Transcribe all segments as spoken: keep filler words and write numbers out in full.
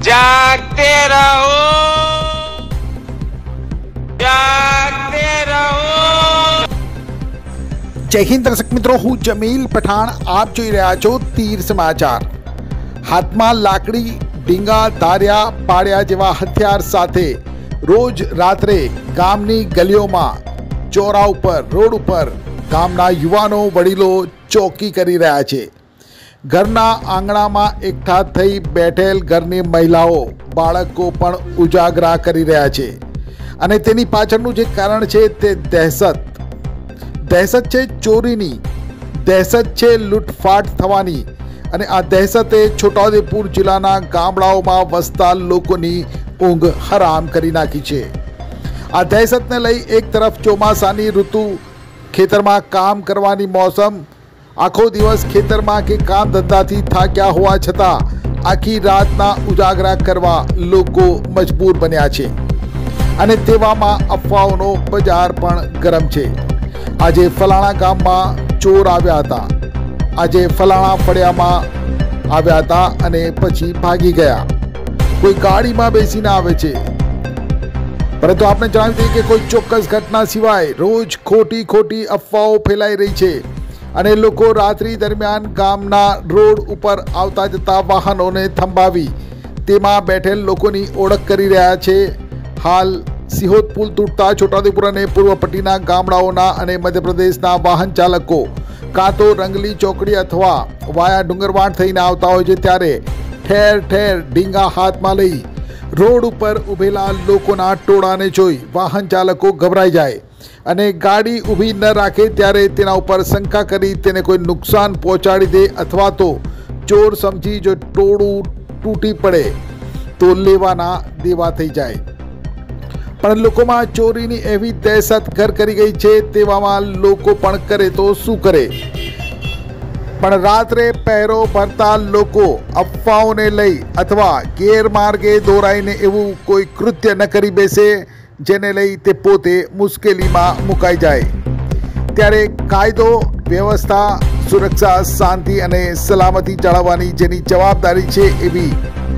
जागते रहो, जागते रहो। जय हिंद दर्शक मित्रों, हूँ जमील पठाण। आप જોઈ રહ્યા છો તીર સમાચાર। હાથમાં લાકડી, ડીંગા, ધાર્યા, પાડ્યા જેવા હથિયાર સાથે રોજ રાત્રે ગામની ગલીઓમાં, ચોરા ઉપર, રોડ ઉપર ગામના યુવાનો, વડીલો ચોકી કરી રહ્યા છે। ઘરના આંગણામાં એકઠા થઈ બેઠેલ ઘરની મહિલાઓ, બાળકો પણ ઉજાગરા કરી રહ્યા છે અને તેની પાછળનું જે કારણ છે તે દહેશત દહેશત છે ચોરીની, દહેશત છે લૂંટફાટ થવાની અને આ દહેશતે છોટાઉદેપુર જિલ્લાના ગામડાઓમાં વસતા લોકોની ઊંઘ હરામ કરી નાખી છે। આ દહેશતને લઈ એક તરફ ચોમાસાની ઋતુ, ખેતરમાં કામ કરવાની મોસમ, આખો દિવસ ખેતરમાં કે કામ ધંધાથી થાક્યા હોવા છતાં આખી રાતના ઉજાગરા કરવા લોકો મજબૂર બન્યા છે અને તેવામાં અફવાઓનો બજાર પણ ગરમ છે। આજે ફલાણા ગામમાં ચોર આવ્યા હતા, આજે ફલાણા ફળિયામાં આવ્યા હતા અને પછી ભાગી ગયા। કોઈ ગાડીમાં બેસીને આવે છે, પરંતુ આપણે જણાવી દઈએ કે કોઈ ચોક્કસ ઘટના સિવાય રોજ ખોટી ખોટી અફવાઓ ફેલાઈ રહી છે અને લોકો રાત્રિ દરમિયાન ગામના રોડ ઉપર આવતા જતા વાહનોને થંભાવી તેમાં બેઠેલ લોકોની ઓળખ કરી રહ્યા છે। હાલ સિહોદ પુલ તૂટતા છોટાઉદેપુર અને પૂર્વ પટ્ટીના ગામડાઓના અને મધ્યપ્રદેશના વાહન ચાલકો કાં તો રંગલી ચોકડી અથવા વાયા ડુંગરવાડ થઈને આવતા હોય છે, ત્યારે ઠેર ઠેર ડીંગા હાથમાં લઈ રોડ ઉપર ઊભેલા લોકોના ટોળાને જોઈ વાહન ચાલકો ગભરાઈ જાય અને ગાડી ઊભી ન રાખે ત્યારે તેના ઉપર શંકા કરી તેને કોઈ નુકસાન પહોંચાડી દે અથવા તો ચોર સમજી જો ટોળું તૂટી પડે તો લેવાના દેવા થઈ જાય। પણ લોકોમાં ચોરીની એવી દહેશત ઘર કરી ગઈ છે, તેવામાં લોકો પણ કરે તો શું કરે। પણ રાત્રે પહેરો ભરતા લોકો અફવાઓને લઈ અથવા ગેરમાર્ગે દોરાઈને એવું કોઈ કૃત્ય ન કરી બેસે જેને લઈ તે પોતે મુશ્કેલીમાં મુકાઈ જાય। ત્યારે કાયદો વ્યવસ્થા, સુરક્ષા, શાંતિ અને સલામતી જાળવવાની જેની જવાબદારી છે એવી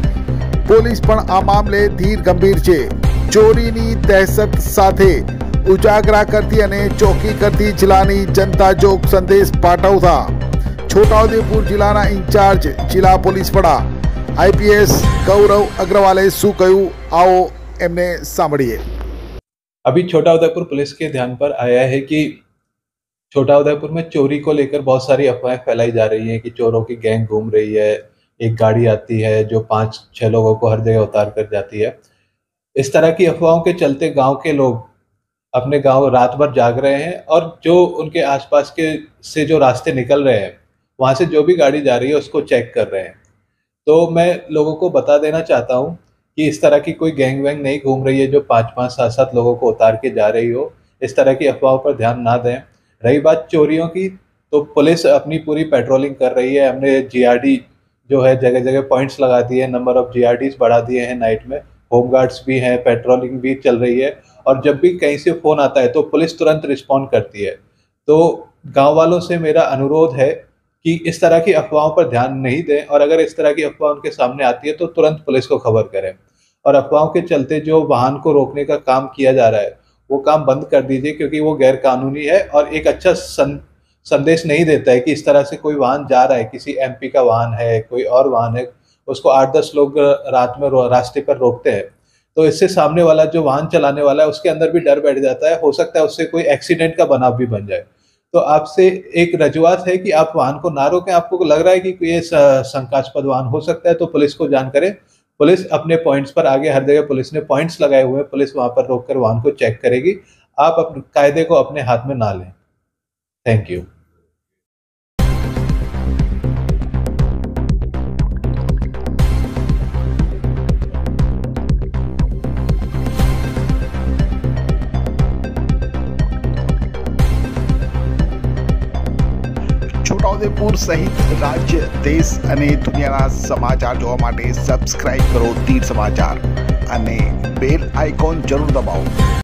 પોલીસ પણ આ મામલે ધીર ગંભીર છે। ચોરીની દહેશત સાથે ઉજાગરા કરતી અને ચોકી કરતી જિલ્લાની જનતા જોગ સંદેશ પાઠવતા છોટાઉદેપુર જિલ્લાના ઇન્ચાર્જ જિલ્લા પોલીસ વડા આઈપીએસ ગૌરવ અગ્રવાલે શું કહ્યું, आओ એમને સાંભળીએ। अभी छोटाउदेपुर पुलिस के ध्यान पर आया है कि छोटाउदेपुर में चोरी को लेकर बहुत सारी अफवाहें फैलाई जा रही हैं कि चोरों की गैंग घूम रही है, एक गाड़ी आती है जो पांच छह लोगों को हर जगह उतार कर जाती है। इस तरह की अफवाहों के चलते गांव के लोग अपने गांव रात भर जाग रहे हैं और जो उनके आसपास के से जो रास्ते निकल रहे हैं वहाँ से जो भी गाड़ी जा रही है उसको चेक कर रहे हैं। तो मैं लोगों को बता देना चाहता हूँ कि इस तरह की कोई गैंग वैंग नहीं घूम रही है जो पाँच पाँच सात सात लोगों को उतार के जा रही हो। इस तरह की अफवाहों पर ध्यान ना दें। रही बात चोरियों की, तो पुलिस अपनी पूरी पेट्रोलिंग कर रही है। हमने जीआरडी जो है जगह जगह पॉइंट्स लगा दिए हैं, नंबर ऑफ जीआरडीज बढ़ा दिए हैं। नाइट में होमगार्ड्स भी हैं, पेट्रोलिंग भी चल रही है और जब भी कहीं से फ़ोन आता है तो पुलिस तुरंत रिस्पॉन्ड करती है। तो गाँव वालों से मेरा अनुरोध है कि इस तरह की अफवाहों पर ध्यान नहीं दें और अगर इस तरह की अफवाह उनके सामने आती है तो तुरंत पुलिस को खबर करें। और अफवाहों के चलते जो वाहन को रोकने का काम किया जा रहा है वो काम बंद कर दीजिए, क्योंकि वो गैर कानूनी है और एक अच्छा सं, संदेश नहीं देता है कि इस तरह से कोई वाहन जा रहा है, किसी एमपी का वाहन है, कोई और वाहन है, उसको आठ दस लोग रात में रास्ते पर रोकते हैं तो इससे सामने वाला जो वाहन चलाने वाला है उसके अंदर भी डर बैठ जाता है, हो सकता है उससे कोई एक्सीडेंट का बनाव भी बन जाए। तो आपसे एक रजुआत है कि आप वाहन को ना रोकें। आपको लग रहा है कि ये शंकास्पद वाहन हो सकता है तो पुलिस को जान करें। पुलिस अपने पॉइंट्स पर आगे, हर जगह पुलिस ने पॉइंट्स लगाए हुए हैं, पुलिस वहां पर रोककर वाहन को चेक करेगी। आप अपने कायदे को अपने हाथ में ना लें। Thank you. છોટાઉદેપુર સહિત રાજ્ય, દેશ અને દુનિયાના સમાચાર જોવા માટે સબસ્ક્રાઇબ કરો તીર સમાચાર અને બેલ આઇકોન જરૂર દબાવો।